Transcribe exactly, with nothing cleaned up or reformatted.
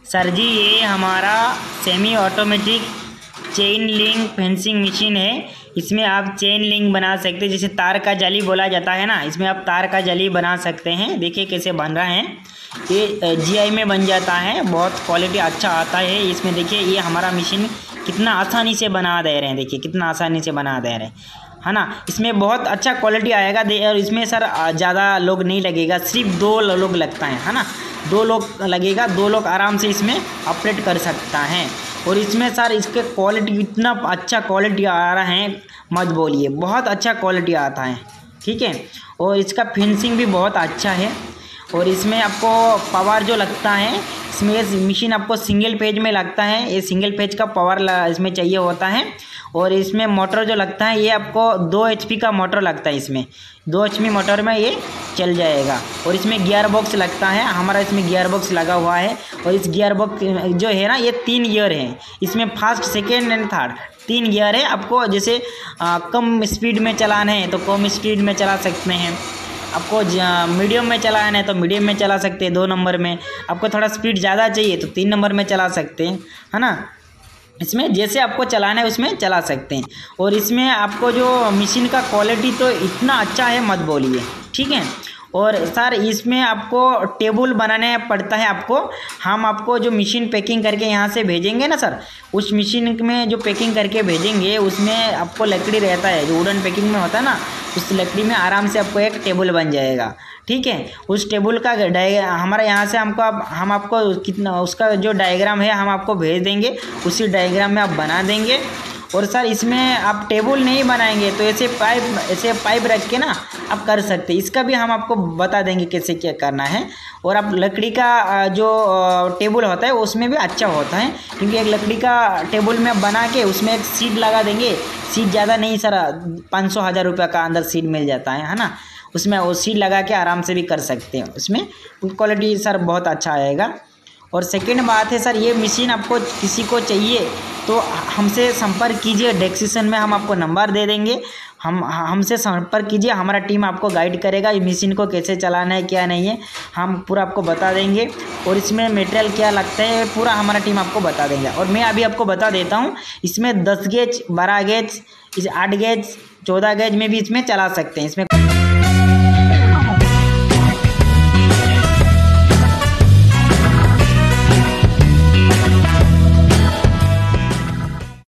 Sir ji ये हमारा semi automatic chain link fencing machine है। इसमें आप चेन लिंक बना सकते हैं, जैसे तार का जाली बोला जाता है ना, इसमें आप तार का जाली बना सकते हैं। देखिए कैसे बन रहा है, ये जीआई में बन जाता है, बहुत क्वालिटी अच्छा आता है इसमें। देखिए ये हमारा मशीन कितना आसानी से बना दे रहे हैं, देखिए कितना आसानी से बना दे रहे हैं, है ना। इसमें बहुत अच्छा क्वालिटी आएगा दे, और इसमें सर ज़्यादा लोग नहीं लगेगा, सिर्फ दो लोग लगता है है ना, दो लोग लगेगा, दो लोग आराम से इसमें ऑपरेट कर सकता है। और इसमें सर इसके क्वालिटी इतना अच्छा क्वालिटी आ रहा है, मत बोलिए, बहुत अच्छा क्वालिटी आता है, ठीक है। और इसका फिनिशिंग भी बहुत अच्छा है। और इसमें आपको पावर जो लगता है, इसमें मशीन आपको सिंगल पेज में लगता है, ये सिंगल पेज का पावर इसमें चाहिए होता है। और इसमें मोटर जो लगता है ये आपको दो एचपी का मोटर लगता है, इसमें दो एचपी मोटर में ये चल जाएगा। और इसमें गियर बॉक्स लगता है, हमारा इसमें गियर बॉक्स लगा हुआ है। और इस गियर बॉक्स जो है ना, ये तीन गियर है इसमें, फर्स्ट सेकेंड एंड थर्ड तीन गियर है। आपको जैसे आ, कम स्पीड में चलाना है तो कम स्पीड में चला सकते हैं, आपको मीडियम में चलाना है तो मीडियम में चला सकते हैं, दो नंबर में। आपको थोड़ा स्पीड ज़्यादा चाहिए तो तीन नंबर में चला सकते हैं, है ना। इसमें जैसे आपको चलाना है उसमें चला सकते हैं। और इसमें आपको जो मशीन का क्वालिटी तो इतना अच्छा है, मत बोलिए, ठीक है। और सर इसमें आपको टेबल बनाने पड़ता है आपको, हम आपको जो मशीन पैकिंग करके यहाँ से भेजेंगे ना सर, उस मशीन में जो पैकिंग करके भेजेंगे उसमें आपको लकड़ी रहता है, जो वुडन पैकिंग में होता है ना, उस लकड़ी में आराम से आपको एक टेबल बन जाएगा, ठीक है। उस टेबल का डायग्राम हमारा यहाँ से हमको आप हम आपको कितना उसका जो डायग्राम है हम आपको भेज देंगे, उसी डायग्राम में आप बना देंगे। और सर इसमें आप टेबल नहीं बनाएंगे तो ऐसे पाइप ऐसे पाइप रख के ना आप कर सकते हैं, इसका भी हम आपको बता देंगे कैसे क्या करना है। और आप लकड़ी का जो टेबल होता है उसमें भी अच्छा होता है, क्योंकि एक लकड़ी का टेबल में आप बना के उसमें एक सीट लगा देंगे, सीट ज़्यादा नहीं सर, पाँच सौ हज़ार रुपये का अंदर सीट मिल जाता है, है ना। उसमें वो सीट लगा के आराम से भी कर सकते हैं, उसमें क्वालिटी सर बहुत अच्छा आएगा। और सेकेंड बात है सर, ये मशीन आपको किसी को चाहिए तो हमसे संपर्क कीजिए, डिस्क्रिप्शन में हम आपको नंबर दे देंगे, हम हमसे संपर्क कीजिए, हमारा टीम आपको गाइड करेगा ये मशीन को कैसे चलाना है क्या नहीं है, हम पूरा आपको बता देंगे। और इसमें मटेरियल क्या लगता है पूरा हमारा टीम आपको बता देंगे। और मैं अभी आपको बता देता हूँ, इसमें दस गेज, बारह गेज, आठ गेज, चौदह गेज में भी इसमें चला सकते हैं। इसमें